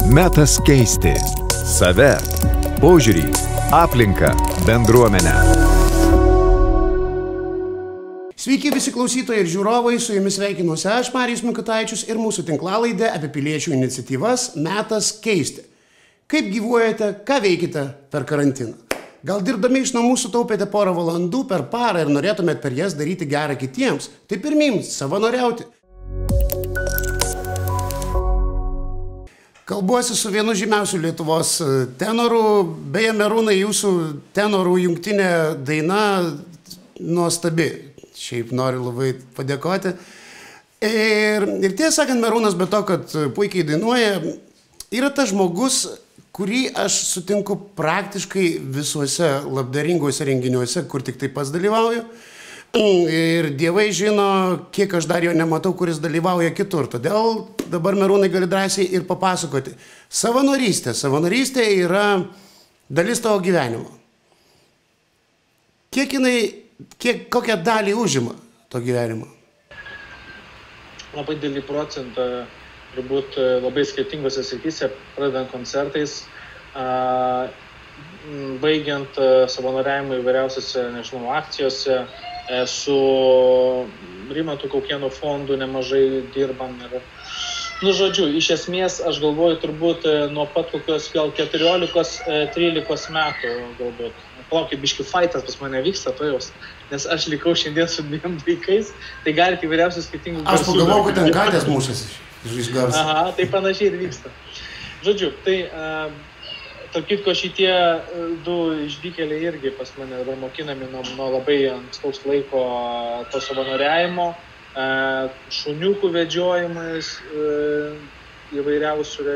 Metas keisti save, požiūrį, aplinką, bendruomenę. Sveiki visi klausytojai ir žiūrovai, su jumis sveikinuosi aš, Marijus Mikutaičius, ir mūsų tinklalaidė apie piliečių iniciatyvas Metas keisti. Kaip gyvuojate, ką veikite per karantiną? Gal dirbdami iš namų sutaupėte porą valandų per parą ir norėtumėt per jas daryti gerą kitiems? Tai pirmyn, savanoriauti. Kalbuosi su vienu žymiausių Lietuvos tenorų. Beje, Merūnai, jūsų tenorų jungtinė daina nuostabi. Šiaip noriu labai padėkoti. Ir tiesą sakant, Merūnas, be to, kad puikiai dainuoja, yra tas žmogus, kurį aš sutinku praktiškai visuose labdaringuose renginiuose, kur tik tai pats dalyvauju. Ir dievai žino, kiek aš dar jo nematau, kuris dalyvauja kitur. Todėl dabar, Merūnai, gali drąsiai ir papasakoti. Savanorystė. Savanorystė yra dalis tavo gyvenimo. Kokią dalį užima to gyvenimo? Labai didelį procentą, turbūt labai skirtingose srityse, pradedant koncertais, baigiant savanoriavimą įvairiausiose, akcijose, su Rimantu Kaukėno fondu nemažai dirbam. Žodžiu, iš esmės, aš galvoju, turbūt nuo pat kokios gal 14-13 metų galbūt. Palaukit, biški faitas pas mane vyksta, nes aš likau šiandien su 2 vaikais, tai galite įvairiausius skirtingų garsų. Aš pagalvau, kad ten katės mušasi iš garso. Aha, tai panašiai ir vyksta. Žodžiu, tai tarp kitko šitie 2 išdykėliai irgi pas mane dabar mokinami nuo labai ankstaus laiko to savanoriavimo, šuniukų vedžiojimais, įvairiausių,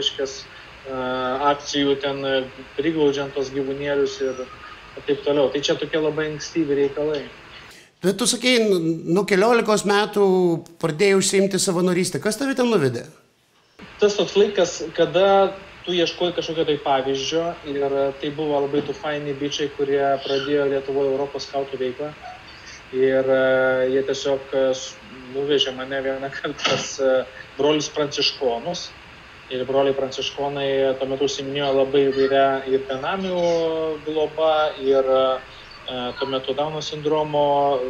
akcijų ten priglaudžiant tos gyvūnėlius ir taip toliau. Tai čia tokie labai ankstyvi reikalai. Bet tu sakei, nuo 14 metų pradėjai užsiimti savanorystę. Kas tave ten nuvedė? Tas toks laikas, kada tu ieškoji kažkokio tai pavyzdžio, ir tai buvo labai du faini bičiai, kurie pradėjo Lietuvoje Europos skautų veiklą. Ir jie tiesiog nuvežė mane vieną kartą pas brolius pranciškonus. Ir broliai pranciškonai tuo metu užsiiminėjo labai įvairia ir benamių globa, ir tuo metu Dauno sindromo,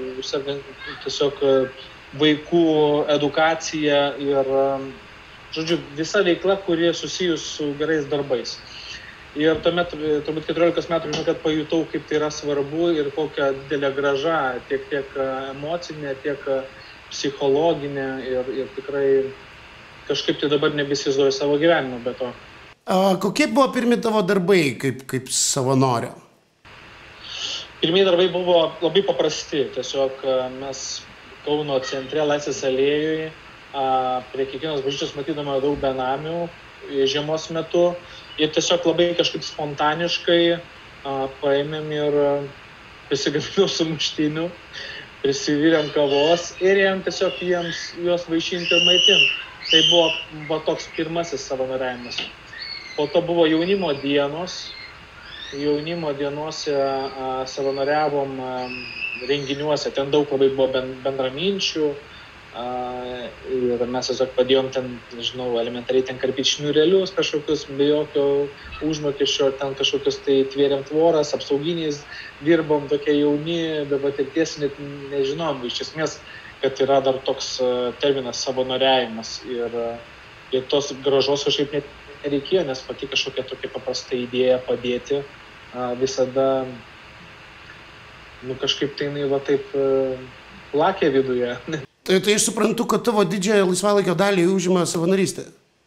tiesiog vaikų edukacija ir, žodžiu, visa veikla, kuri susijus su gerais darbais. Ir tuomet, turbūt 14 metų, žinau, kad pajutau, kaip tai yra svarbu ir kokią didelę grąžą, tiek emocinę, tiek psichologinę, ir tikrai kažkaip tai dabar nebesivaizduoju savo gyvenimą be to. Kokie buvo pirmi tavo darbai kaip savanorio? Pirmieji darbai buvo labai paprasti. Tiesiog mes Kauno centre Laisvės alėjoje prie kiekvienos bažnyčios matydama daug benamių žiemos metu. Ir tiesiog labai kažkaip spontaniškai paėmėm ir prisigaminau sumuštinių, prisivyrėm kavos ir ėjom tiesiog juos vaišinti ir maitinti. Tai buvo toks pirmasis savanoriavimas. Po to buvo jaunimo dienos. Jaunimo dienose savanoriavom renginiuose. Ten daug labai buvo bendraminčių. Ir mes tiesiog padėjom ten, elementariai ten karpyti šniūrelius kažkokius, be jokio užmokesčio, ten kažkokius tai tvėrėm tvoras, apsauginiais dirbom, tokie jauni, be patirties net nežinom. Iš esmės, kad yra dar toks terminas savanoriavimas. Ir tos gražos kažkaip net nereikėjo, nes pati kažkokia tokia paprasta idėja padėti visada, kažkaip tai jinai taip plakė viduje. Tai aš suprantu, kad tavo didžiąją laisvalaikio dalį užima savanorystė.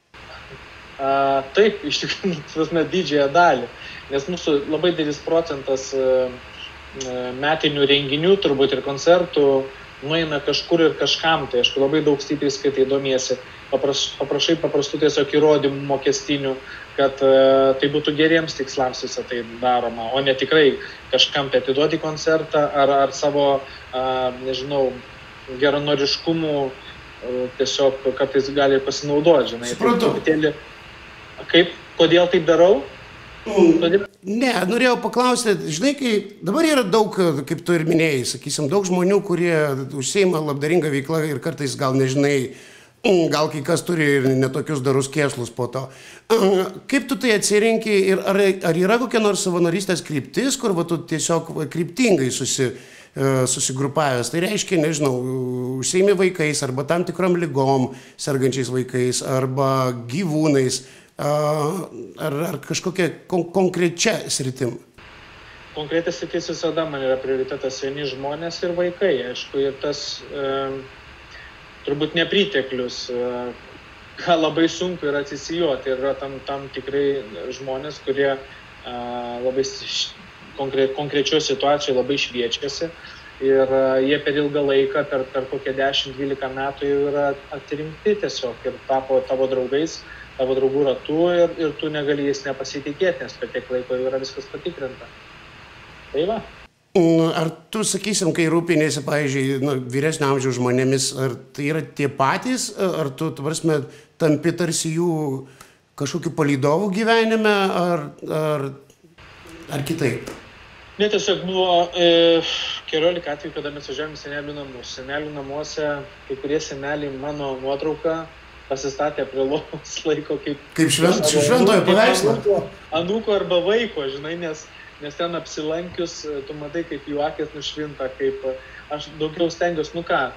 Taip, iš tikrųjų, didžiąją dalį. Nes mūsų labai didelis procentas metinių renginių, turbūt ir koncertų, nueina kažkur ir kažkam. Tai aišku, labai daug stipriai skaitai, domiesi. Paprašai paprastų tiesiog įrodymų mokestinių, kad tai būtų geriems tikslams visą tai daroma, o ne tikrai kažkam tai atiduoti koncertą ar savo, geranoriškumų tiesiog kartais gali pasinaudoti, Suprantu. Kodėl taip darau? Ne, norėjau paklausti, žinai, kai dabar yra daug, kaip tu ir minėjai, sakysim, daug žmonių, kurie užsiima labdaringą veiklą ir kartais gal nežinai Gal kai kas turi ir netokius darus kėslus po to. Kaip tu tai atsirenki ir ar yra kokia nors savanorystės kryptis, kur va, tu tiesiog kryptingai susigrupavęs? Tai reiškia, nežinau, užsiimi vaikais arba tam tikrom ligom sergančiais vaikais arba gyvūnais ar kažkokia konkrečia sritim? Konkretas sritis visada man yra prioritetas vieni žmonės ir vaikai, aišku, ir tas turbūt nepriteklius, ką labai sunku yra atsisijoti. Yra tam tikrai žmonės, kurie labai konkrečioje situacijoje labai šviečiasi ir jie per ilgą laiką, per kokią 10-12 metų jau yra atrinkti tiesiog ir tapo tavo draugais, tavo draugų ratu ir tu negali jais nepasitikėti, nes per tiek laiko jau yra viskas patikrinta. Tai va. Ar tu, sakysim, kai rūpinėsi, pavyzdžiui, vyresnio amžiaus žmonėmis, ar tai yra tie patys, ar tu, prasme, tampi tarsi jų kažkokiu palydovų gyvenime, ar kitaip? Ne, tiesiog buvo keliolika atvejų, kada mes važiavome senelių namus. Senelių namuose kai kurie seneliai mano nuotrauką pasistatė prie lovos laiko kaip šventojo paveikslą. Anūko arba vaiko, žinai, nes ten apsilankius, tu matai, kaip jų akis nušvinta, kaip aš daugiau stengiuosi,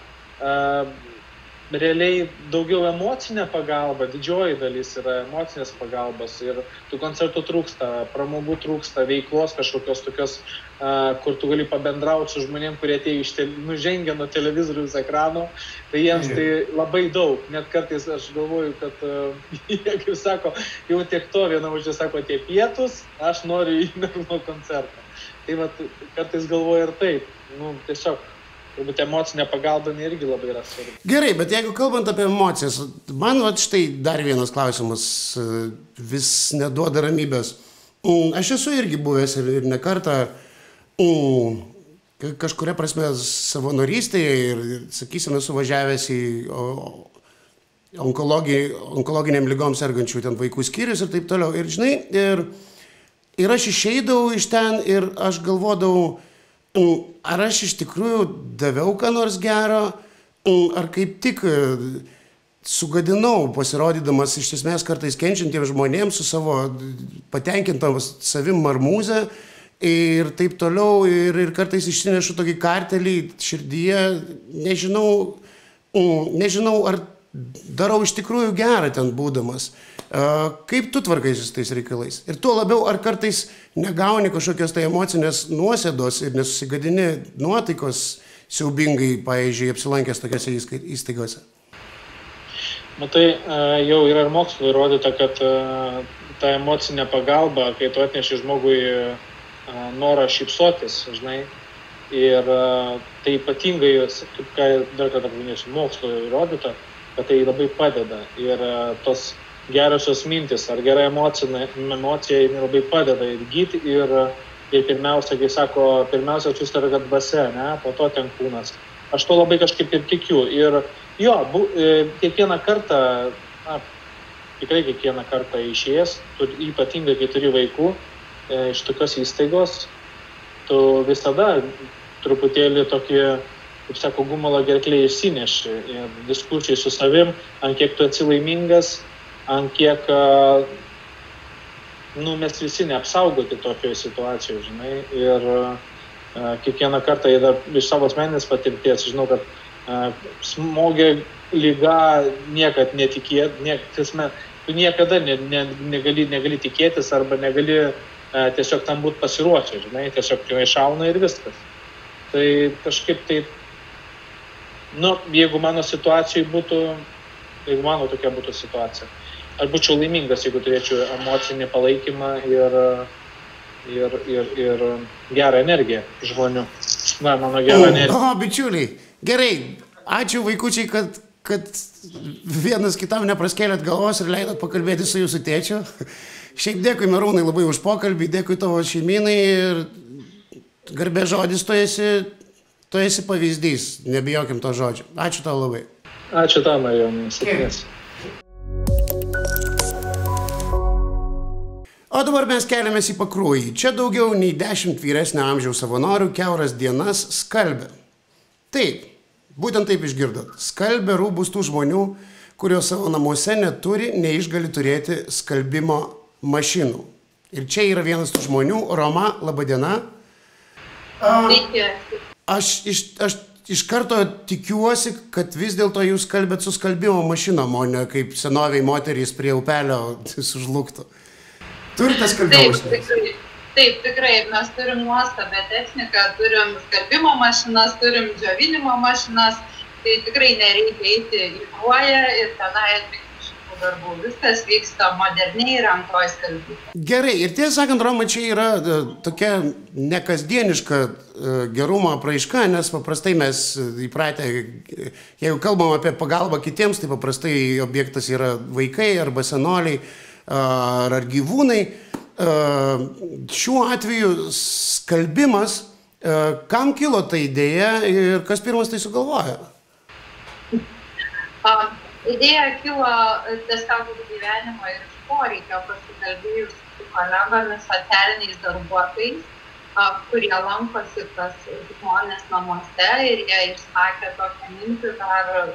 realiai daugiau emocinė pagalba, didžioji dalis yra emocinės pagalbos ir tų koncertų trūksta, pramogų trūksta, veiklos kažkokios tokios, kur tu gali pabendrauti su žmonėm, kurie atėjo nužengia nuo televizoriaus ekrano, tai jiems tai labai daug, net kartais aš galvoju, kad jie, kaip sako, jau tiek to viena uždė sako, tie pietus, aš noriu į nuo koncertą. Tai vat, kartais galvoju ir taip, tiesiog turbūt emocinė pagalba irgi labai yra svarbi. Gerai, bet jeigu kalbant apie emocijas, man štai dar vienas klausimas vis neduoda ramybės. Aš esu irgi buvęs ir ne kartą kažkuria prasme savanorystėje ir, sakysim, esu važiavęs į onkologiniam lygom sergančių ten vaikų skyrius ir taip toliau. Ir žinai, ir aš išeidavau iš ten ir aš galvodavau, ar aš iš tikrųjų daviau ką nors gero, ar kaip tik sugadinau, pasirodydamas iš esmės kartais kenčiantiems žmonėms su savo patenkintam savim marmūze ir taip toliau, ir kartais išsinešu tokį kartelį širdyje, nežinau, ar darau iš tikrųjų gerą ten būdamas. Kaip tu tvarkaisi su tais reikalais? Ir tuo labiau, ar kartais negauni kažkokios tai emocinės nuosėdos ir nesusigadini nuotaikos siaubingai, pavyzdžiui, apsilankęs tokiose įstaigose? Matai, jau yra ir mokslo įrodyta, kad ta emocinė pagalba, kai tu atneši žmogui norą šypsotis, žinai, ir tai ypatingai, kaip ką dar kartą paminėsiu, mokslo įrodyta, kad tai labai padeda ir tos gerosios mintis ar gera emocija labai padeda ir gydyti ir pirmiausia, kai sako, pirmiausia susitvarka dvasia, ne, po to ten kūnas. Aš to labai kažkaip ir tikiu. Ir jo, kiekvieną kartą, tikrai kiekvieną kartą išėjęs, ypatingai kai turi vaikų iš tokios įstaigos, tu visada truputėlį tokį, kaip sako, gumalo gerklėje išsineši diskusijai su savim, ant kiek tu esi laimingas, ant kiek mes visi neapsaugoti tokioje situacijoje, žinai, ir kiekvieną kartą iš savo asmeninės patirties, žinau, kad smogė lyga niekad netikėti, tu niekada negali tikėtis arba negali tiesiog tam būti pasiruošę, žinai, tiesiog jau išauna ir viskas. Tai kažkaip tai, jeigu mano situacijai būtų, jeigu mano tokia būtų situacija, aš būčiau laimingas, jeigu turėčiau emocinį palaikymą ir gerą energiją žmonių. Mano gerą energiją. Bičiuliai, gerai, ačiū vaikučiai, kad vienas kitam nepraskėlėt galvos ir leidot pakalbėti su jūsų tėčiu. Šiaip dėkui, Merūnai, labai už pokalbį, dėkui tavo šeimynai ir garbės žodis, tu esi pavyzdys, nebijokim to žodžio. Ačiū tau labai. Ačiū tau, Marijonai, sėkmės. O dabar mes keliamės į Pakruojį. Čia daugiau nei 10 vyresnio amžiaus savanorių kiauras dienas skalbia. Taip, būtent taip išgirdot. Skalbia rūbus tų žmonių, kurios savo namuose neturi, neišgali turėti skalbimo mašinų. Ir čia yra vienas tų žmonių. Roma, laba diena. Sveiki. Aš iš karto tikiuosi, kad vis dėlto jūs kalbėt su skalbimo mašinom, o ne kaip senoviai moterys prie upelio sužlugtų. Turite skalbimo mašiną? Taip, tikrai. Mes turim nuostabią techniką, turim skalbimo mašinas, turim džiovinimo mašinas. Tai tikrai nereikia eiti į kruoją ir tenai atlikti šitų darbų. Viskas vyksta moderniai rankoj skalbyti. Gerai, ir tiesą sakant, Roma, čia yra tokia nekasdieniška gerumo apraiška, nes paprastai mes įpratę, jeigu kalbam apie pagalbą kitiems, tai paprastai objektas yra vaikai arba senoliai ar gyvūnai. Šiuo atveju skalbimas, kam kilo ta idėja ir kas pirmas tai sugalvojo? Idėja kilo tiesiog gyvenimo ir iš poreikio pasikalbėjus su kolegomis, socialiniais darbuotojais, kurie lankosi pas žmonės namuose ir jie išsakė tokią mintį dar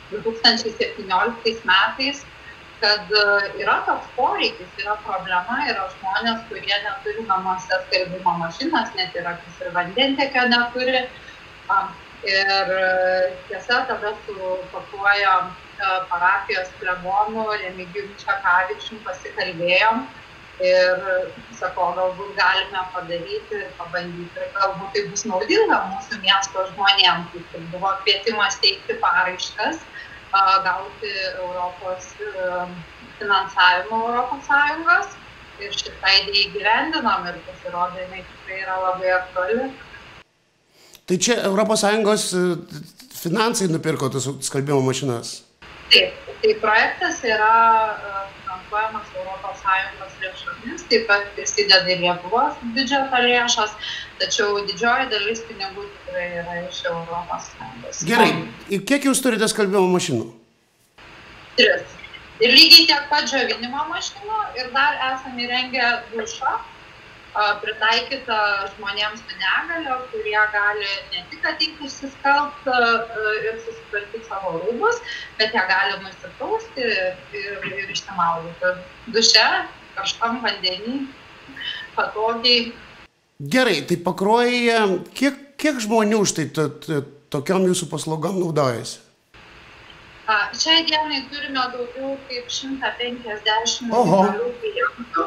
2017 metais, kad yra toks poreikis, yra problema, yra žmonės, kurie neturi namuose skalbimo mašinas, net yra kas ir vandentiekio neturi. Ir tiesa, tada su pakruojo parapijos klebonu Remigijum Čekavičium pasikalbėjom ir sakau, galbūt galime padaryti ir pabandyti, galbūt tai bus naudinga mūsų miesto žmonėms. Tai buvo kvietimas teikti paraiškas, gauti Europos finansavimo Europos Sąjungos ir šitą idėją įgyvendinom ir pasirodė, jinai tikrai yra labai aktuali. Tai čia Europos Sąjungos finansai nupirko tas skalbimo mašinas? Taip, tai projektas yra finansuojamas Europos Sąjungos lėšomis, taip pat prisideda ir Lietuvos biudžeto lėšos, tačiau didžioji dalis pinigų tikrai yra iš Europos Sąjungos. Gerai, ir kiek jūs turite skalbimo mašinų? 3. Ir lygiai tiek pat džiovinimo mašinų ir dar esame įrengę dušą, pritaikyta žmonėms su negalia, kurie gali ne tik ateiti išsiskalbti ir susitvarkyti savo rūbus, bet jie gali nusiprausti ir išsimaudyti duše, karštam vandenį, patogiai. Gerai, tai Pakruojyje kiek žmonių štai tokiom jūsų paslaugom naudojasi? Šiai dienai turime daugiau kaip 150 individualių klientų.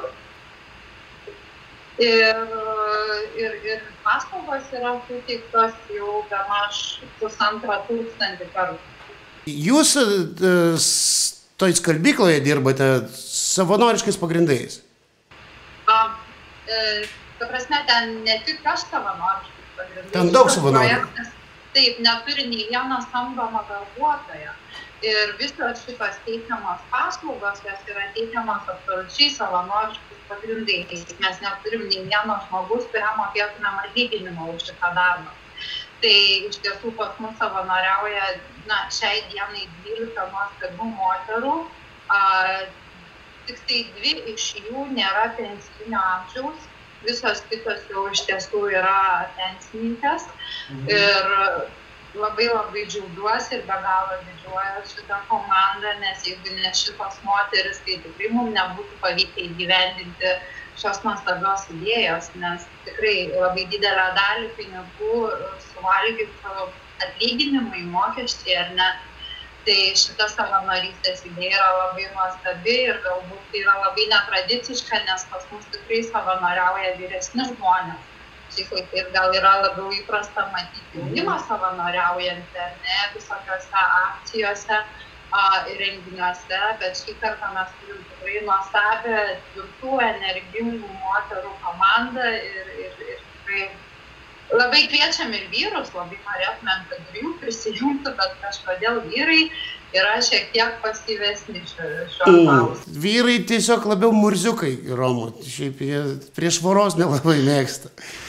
Ir paslaugos yra suteiktos jau bemaž 1500 kartų. Jūs toj skalbykloje dirbate savanoriškais pagrindais? Ta prasme, ten ne tik aš savanoriškais pagrindais. Ten daug savanorių. Taip, neturi nei vieną samdomą darbuotoją. Ir visos šitos teikiamos paslaugos, jos yra teikiamos absoliučiai savanoriškais pagrindais. Mes neturim nei vieno žmogus, kuriam mokėtumėm atlyginimą už šitą darbą. Tai iš tiesų pas mus savanoriauja šiai dienai 12 nuostabių moterų. Tik tai 2 iš jų nėra pensinio amžiaus. Visos kitos jau iš tiesų yra pensininkės. Ir labai džiaugiuosi ir be galo didžiuojuosi šitą komandą, nes jeigu ne šitos moteris, tai tikrai mums nebūtų pavykę įgyvendinti šios nuostabios idėjos, nes tikrai labai didelę dalį pinigų suvalgytų atlyginimai, mokesčiai ar ne. Tai šita savanorystės idėja yra labai nuostabi ir galbūt tai yra labai netradiciška, nes pas mus tikrai savanoriauja vyresni žmonės. Šiais laikais gal yra labiau įprasta matyti jaunimą savanoriaujantį, ar ne, visokiose akcijose ir renginiuose, bet šį kartą mes turim tikrai nuostabią, tvirtų, energingų moterų komandą ir tikrai labai kviečiam ir vyrus, labai norėtumėm, kad ir jų prisijungtų, bet kažkodėl vyrai yra šiek tiek pasyvesni šiuo klausimu. Vyrai tiesiog labiau murziukai, Romo, šiaip jie prie švaros nelabai mėgsta.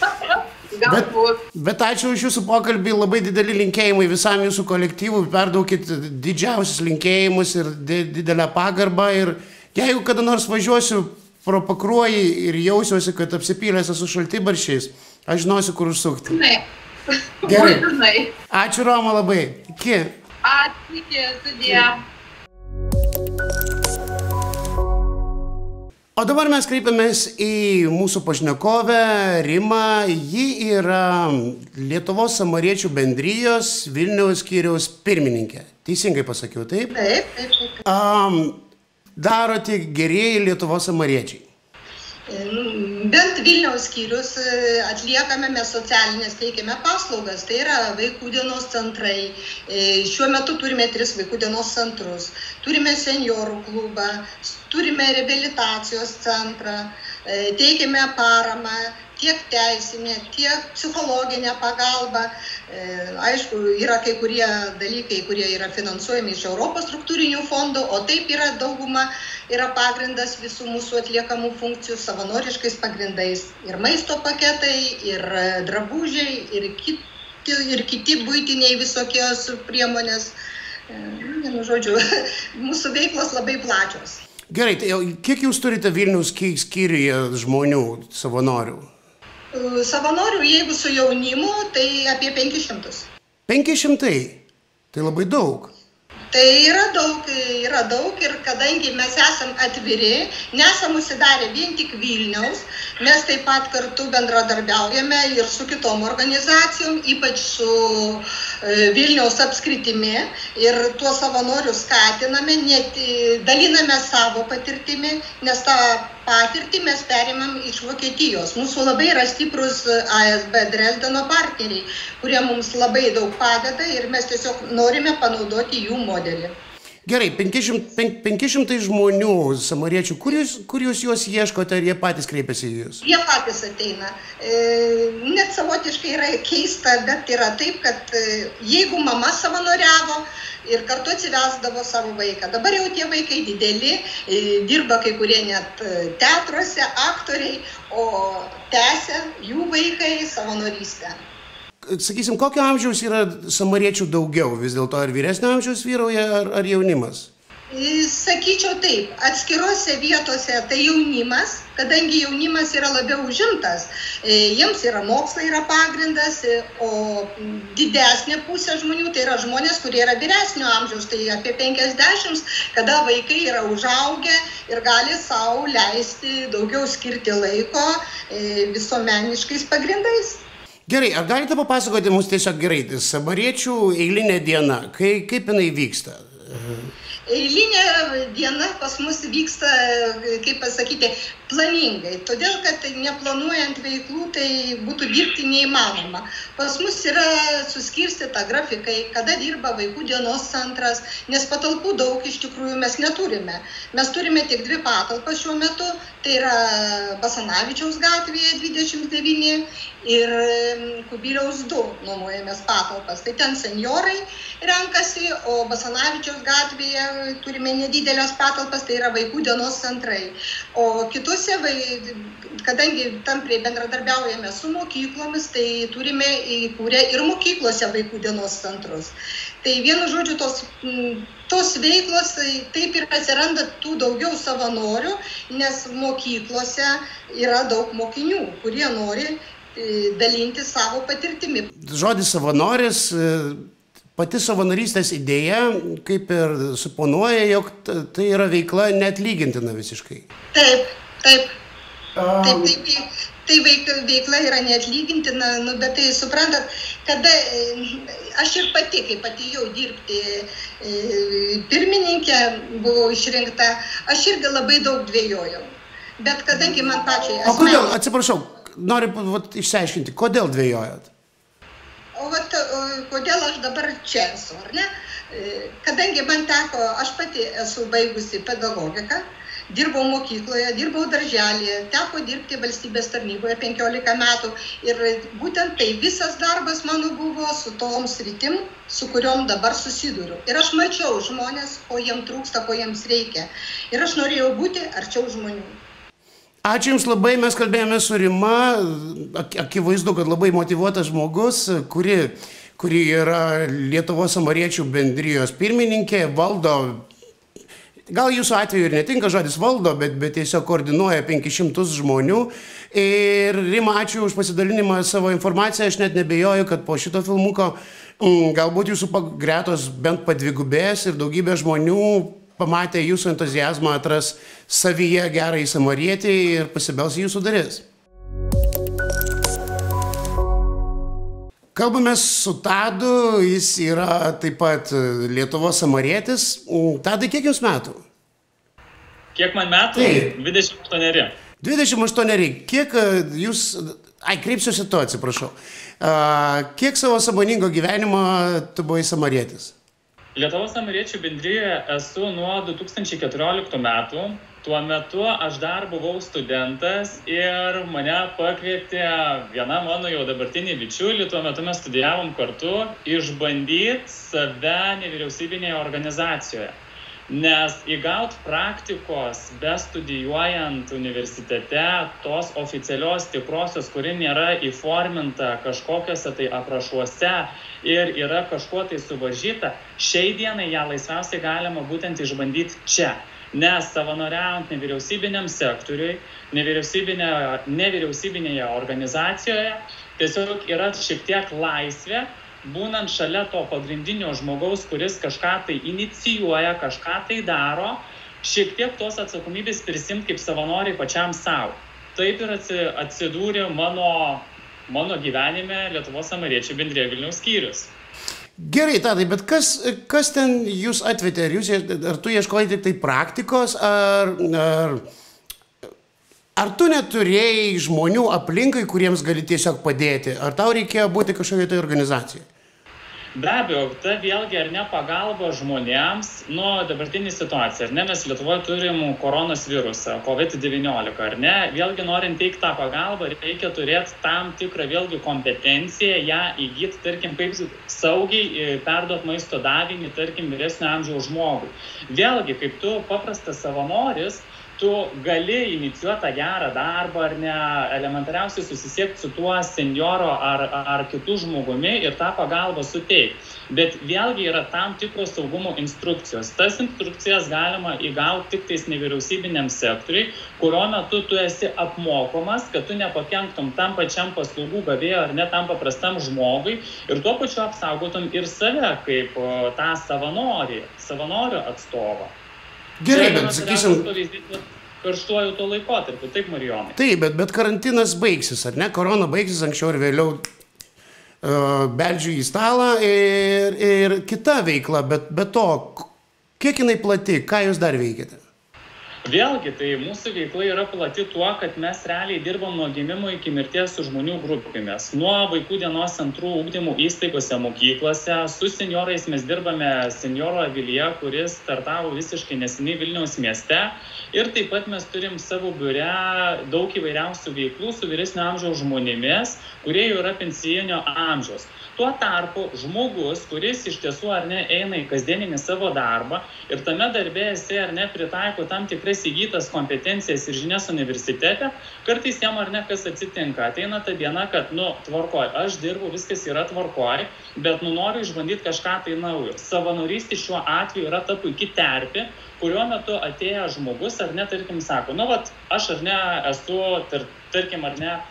Bet ačiū už jūsų pokalbį, labai dideli linkėjimai visam jūsų kolektyvui, perduokit didžiausius linkėjimus ir didelę pagarbą ir jeigu kada nors važiuosiu pro Pakruojį ir jausiuosi, kad apsipylęs esu šaltibarščiais, aš žinosiu, kur užsukti. Gerai. Ačiū, Roma, labai. Iki. Ačiū, sudie. O dabar mes kreipiamės į mūsų pašnekovę Rimą. Ji yra Lietuvos samariečių bendrijos Vilniaus skyriaus pirmininkė. Teisingai pasakiau, taip? Taip. Daro tik gerieji Lietuvos samariečiai. Bent Vilniaus skyrius atliekame mes socialinės, teikiame paslaugas, tai yra vaikų dienos centrai. Šiuo metu turime 3 vaikų dienos centrus, turime seniorų klubą, turime reabilitacijos centrą, teikiame paramą, tiek teisinę, tiek psichologinę pagalbą. Aišku, yra kai kurie dalykai, kurie yra finansuojami iš Europos struktūrinių fondų, o taip yra dauguma, yra pagrindas visų mūsų atliekamų funkcijų savanoriškais pagrindais. Ir maisto paketai, ir drabužiai, ir kiti buitiniai visokios priemonės. Vienu žodžiu, mūsų veiklos labai plačios. Gerai, tai kiek jūs turite Vilniaus skyriuje žmonių, savanorių? Savanorių, jeigu su jaunimu, tai apie 500. 500? Tai labai daug. Tai yra daug ir kadangi mes esam atviri, nesam užsidarę vien tik Vilniaus, mes taip pat kartu bendradarbiaujame ir su kitom organizacijom, ypač su Vilniaus apskritimi, ir tuos savanorius skatiname, daliname savo patirtimi, nes tą patirtį mes perimam iš Vokietijos. Mūsų labai yra stiprus ASB Dresdeno partneriai, kurie mums labai daug padeda ir mes tiesiog norime panaudoti jų modelį. Gerai, 500 žmonių, samariečių, kur jūs juos ieškote, ar jie patys kreipiasi į jūs? Jie patys ateina. Net savotiškai yra keista, bet yra taip, kad jeigu mama savanoriavo ir kartu atsivesdavo savo vaiką. Dabar jau tie vaikai dideli, dirba kai kurie net teatruose, aktoriai, o tęsia jų vaikai savanorystę. Sakysim, kokio amžiaus yra samariečių daugiau? Vis dėlto ar vyresnio amžiaus vyrauja, ar jaunimas? Sakyčiau taip, atskirose vietose tai jaunimas, kadangi jaunimas yra labiau užimtas, jiems yra mokslai yra pagrindas, o didesnė pusė žmonių tai yra žmonės, kurie yra vyresnio amžiaus, tai apie 50, kada vaikai yra užaugę ir gali savo leisti daugiau skirti laiko visuomeniškais pagrindais. Gerai, ar galite papasakoti mums tiesiog gerai, samariečių eilinė diena, kaip jinai vyksta? Eilinė diena pas mus vyksta, kaip pasakyti, planingai, todėl kad neplanuojant veiklų tai būtų dirbti neįmanoma. Pas mus yra suskirstyta grafikai, kada dirba vaikų dienos centras, nes patalpų daug iš tikrųjų mes neturime. Mes turime tik 2 patalpas šiuo metu, tai yra Basanavičiaus gatvėje 29 ir Kubiliaus 2 nuomojamės patalpas. Tai ten senjorai renkasi, o Basanavičiaus gatvėje turime nedidelės patalpas, tai yra vaikų dienos centrai. O kitose, kadangi tampriai bendradarbiaujame su mokyklomis, tai turime įkūrę ir mokyklose vaikų dienos centrus. Tai vienu žodžiu, tos veiklos taip ir atsiranda tų daugiau savanorių, nes mokyklose yra daug mokinių, kurie nori dalinti savo patirtimi. Žodis savanoris, pati savanorystės idėja, kaip ir suponuoja, jog tai yra veikla neatlygintina visiškai. Taip. Tai veikla yra neatlygintina, bet tai suprantat, kada aš ir pati, kaip atėjau dirbti pirmininkė, buvau išrinkta, aš irgi labai daug dvejojau. Bet kadangi man pačiai O kodėl, atsiprašau, noriu išsiaiškinti, kodėl dvejojat? Kodėl aš dabar čia esu, ar ne? Kadangi man teko, aš pati esu baigusi pedagogiką, dirbau mokykloje, dirbau darželėje, teko dirbti valstybės tarnyboje 15 metų ir būtent tai visas darbas mano buvo su tom sritim, su kuriom dabar susiduriu. Ir aš mačiau žmonės, ko jiems trūksta, ko jiems reikia. Ir aš norėjau būti arčiau žmonių. Ačiū Jums labai, mes kalbėjome su Rima, akivaizdu, kad labai motyvuotas žmogus, kuri yra Lietuvos samariečių bendrijos pirmininkė, valdo, gal jūsų atveju ir netinka žodis valdo, bet tiesiog koordinuoja 500 žmonių. Ir Rima, ačiū už pasidalinimą savo informaciją, aš net nebejoju, kad po šito filmuko galbūt jūsų gretos bent padvigubės ir daugybė žmonių pamatę jūsų entuziazmą, atras savyje gerąjį samarietį ir pasibels į jūsų duris. Kalbamės su Tadu, jis yra taip pat Lietuvos samarietis. Tadai, kiek jums metų? Kiek man metų? Taip. 28. 28. Kiek jūs... kreipsiuosi to, atsiprašau. Kiek savo sąmoningo gyvenimo tu buvai samarietis? Lietuvos samariečių bendrijoje esu nuo 2014 metų. Tuo metu aš dar buvau studentas ir mane pakvietė viena mano jau dabartinė bičiulė, tuo metu mes studijavom kartu, išbandyti save nevyriausybinėje organizacijoje. Nes įgaut praktikos bestudijuojant universitete, tos oficialios tikrosios, kuri nėra įforminta kažkokiuose tai aprašuose ir yra kažkuo tai suvaržyta, šiai dienai ją laisviausiai galima būtent išbandyti čia. Nes savanoriaujant nevyriausybiniam sektoriui, nevyriausybinėje organizacijoje, tiesiog yra šiek tiek laisvė, būnant šalia to pagrindinio žmogaus, kuris kažką tai inicijuoja, kažką tai daro, šiek tiek tos atsakomybės prisimti kaip savanoriai pačiam savo. Taip ir atsidūrė mano gyvenime Lietuvos samariečių bendrija Vilniaus skyrius. Gerai, Tadai, bet kas ten jūs atvedė? Ar tu ieškojai tik tai praktikos, ar tu neturėjai žmonių aplinkai, kuriems gali tiesiog padėti? Ar tau reikėjo būti kažkokiai tai organizacijai? Be abejo, ta vėlgi ar ne pagalba žmonėms, dabartinė situacija, ar ne, mes Lietuvoje turim koronos virusą, COVID-19, ar ne, vėlgi norint teikti tą pagalbą, reikia turėti tam tikrą vėlgi kompetenciją, ją įgyti, tarkim, kaip saugiai perduoti maisto davinį, tarkim, vyresnio amžiaus žmogui. Vėlgi, kaip tu paprastas savanoris, tu gali inicijuoti tą gerą darbą ar ne, elementariausiai susisiekti su tuo senjoro ar kitų žmogumi ir tą pagalbą suteikti. Bet vėlgi yra tam tikros saugumo instrukcijos. Tas instrukcijas galima įgauti tik tais nevyriausybiniam sektoriui, kurio metu tu esi apmokomas, kad tu nepakenktum tam pačiam paslaugų gavėjo ar ne tam paprastam žmogui ir tuo pačiu apsaugotum ir save kaip tą savanorio atstovą. Gerai, bet sakysim... Karštuoju to laikotarpiu, taip, Marijonai? Taip, bet karantinas baigsis, ar ne? Korona baigsis anksčiau ir vėliau beldžiu į stalą ir kita veikla, bet be to, kiek jinai plati, ką jūs dar veikiate? Vėlgi, tai mūsų veikla yra plati tuo, kad mes realiai dirbam nuo gimimo iki mirties su žmonių grupėmis. Nuo vaikų dienos centrų ugdymo įstaigose, mokyklose, su senjorais mes dirbame senjoro avilyje, kuris startavo visiškai neseniai Vilniaus mieste. Ir taip pat mes turim savo biure daug įvairiausių veiklų su vyresnio amžiaus žmonėmis, kurie jau yra pensijinio amžiaus. Tuo tarpu žmogus, kuris iš tiesų ar ne eina į kasdieninį savo darbą ir tame darbe jisai ar ne pritaiko tam tikras įgytas kompetencijas ir žinias universitete, kartais jam ar ne kas atsitinka. Ateina ta diena, kad, tvarkoj, aš dirbu, viskas yra tvarkoj, bet noriu išbandyti kažką tai naujo. Savanorystė šiuo atveju yra ta puikia terpė, kurio metu atėjęs žmogus ar ne, tarkim, sako, aš ar ne esu, tarkim, ar ne,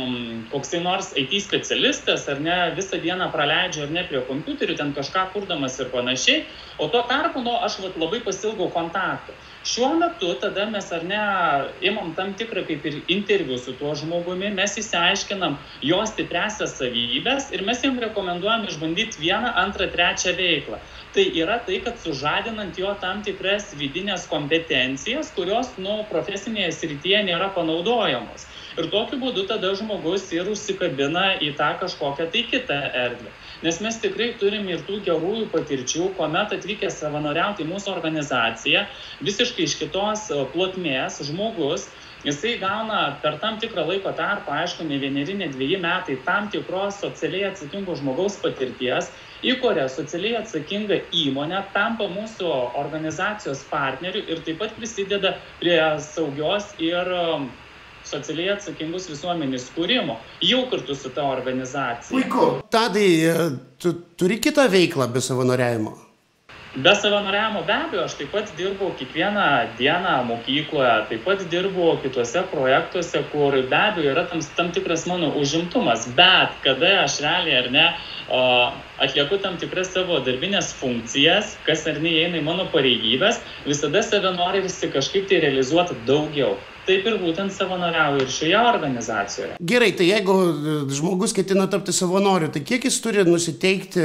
koksai nors IT specialistas, ar ne, visą dieną praleidžiu ar ne prie kompiuterių, ten kažką kurdamas ir panašiai, o tuo tarpu, aš labai pasilgau kontaktų. Šiuo metu tada mes ar ne imam tam tikrą kaip ir interviu su tuo žmogumi, mes įsiaiškinam jo stipriasias savybės ir mes jam rekomenduojam išbandyti vieną, antrą, trečią veiklą. Tai yra tai, kad sužadinant jo tam tikras vidinės kompetencijas, kurios profesinėje srityje nėra panaudojamos. Ir tokiu būdu tada žmogus ir užsikabina į tą kažkokią tai kitą erdvę. Nes mes tikrai turim ir tų gerųjų patirčių, kuomet atvykę savanoriauti į mūsų organizaciją, visiškai iš kitos plotmės žmogus, jisai gauna per tam tikrą laiko tarpą, aišku, ne 1, ne 2 metai, tam tikros socialiai atsakingo žmogaus patirties, įkuria socialiai atsakingą įmonę, tampa mūsų organizacijos partneriu ir taip pat prisideda prie saugios ir socialiai atsakingus visuomenės kūrimo, jau kartu su ta organizacija. Puiku. Tadai, tu turi kitą veiklą be savanoriavimo? Be savanoriavimo be abejo, aš taip pat dirbau kiekvieną dieną mokykloje, taip pat dirbau kitose projektuose, kur be abejo yra tam tikras mano užimtumas, bet kada aš realiai ar ne atlieku tam tikras savo darbinės funkcijas, kas ar ne įeina į mano pareigybės, visada save nori visi kažkaip tai realizuoti daugiau. Taip ir būtent savanoriauju ir šioje organizacijoje. Gerai, tai jeigu žmogus ketina tapti savanoriu, tai kiek jis turi nusiteikti,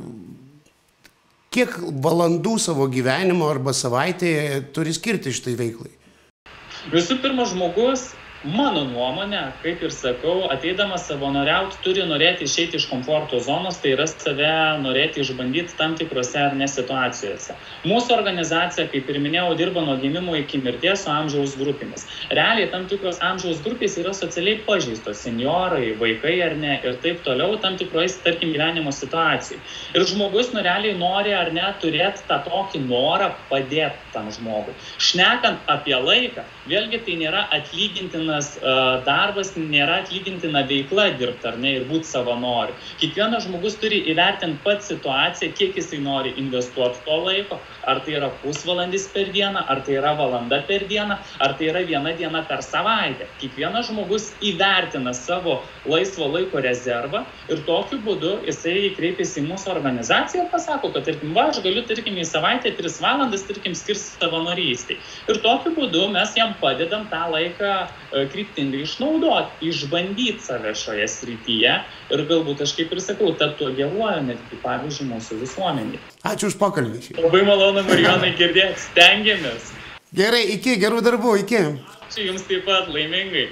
kiek valandų savo gyvenimo arba savaitėje turi skirti šitai veiklai? Visų pirma, žmogus, mano nuomonė, kaip ir sakau, ateidamas savanoriauti turi norėti išeiti iš komforto zonos, tai yra save norėti išbandyti tam tikrose ar ne situacijose. Mūsų organizacija, kaip ir minėjau, dirba nuo gimimo iki mirties su amžiaus grupėmis. Realiai tam tikros amžiaus grupės yra socialiai pažeistos, senjorai, vaikai ar ne, ir taip toliau tam tikroje, tarkim, gyvenimo situacijai. Ir žmogus realiai nori ar ne turėti tą tokį norą padėti tam žmogui. Šnekant apie laiką, vėlgi tai nėra atlygintina darbas, nėra atlygintina veikla dirbti ar ne ir būti savanoriu. Kiekvienas žmogus turi įvertinti pats situaciją, kiek jisai nori investuoti to laiko, ar tai yra pusvalandis per dieną, ar tai yra valanda per dieną, ar tai yra viena diena per savaitę. Kiekvienas žmogus įvertina savo laisvo laiko rezervą ir tokiu būdu jisai kreipiasi į mūsų organizaciją ir pasako, kad tarkim, aš galiu, tarkim, į savaitę 3 valandas, tarkim, skirti savanorystei. Ir tokiu būdu mes jam padedam tą laiką kryptingai išnaudoti, išbandyti save šioje srityje ir galbūt aš kaip ir sakau, tapti tuo geruoju netgi, pavyzdžiui, mūsų visuomenėje. Ačiū už pokalbį. Labai malonu, Marijonai, girdėti, stengiamės. Gerai, iki, gerų darbų, iki. Ačiū jums taip pat, laimingai.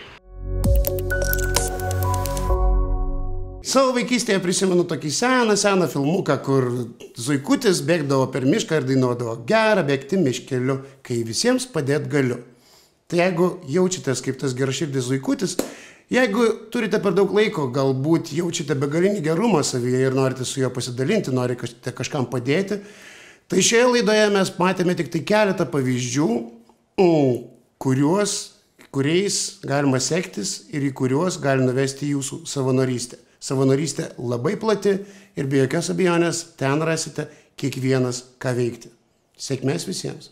Savo vaikystėje prisimenu tokį seną filmuką, kur zuikutis bėgdavo per mišką ir dainuodavo gerą bėgti miškeliu, kai visiems padėt galiu. Tai jeigu jaučiatės kaip tas geraširdis zuikutis, jeigu turite per daug laiko, galbūt jaučiate begalinį gerumą savyje ir norite su juo pasidalinti, norite kažkam padėti, tai šioje laidoje mes matėme tik tai keletą pavyzdžių, kuriais galima sektis ir į kuriuos gali nuvesti jūsų savanorystė. Savanorystė labai plati ir be jokios abejonės ten rasite kiekvienas ką veikti. Sėkmės visiems.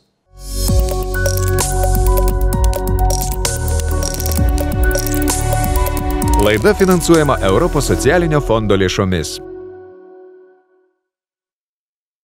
Laida finansuojama Europos socialinio fondo lėšomis.